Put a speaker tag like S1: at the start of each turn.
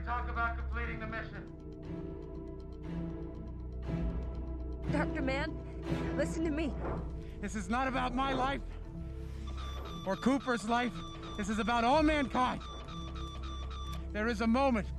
S1: talk about completing the mission.
S2: Dr. Mann, listen to me.
S3: This is not about my life or Cooper's life. This is about all mankind. There is a moment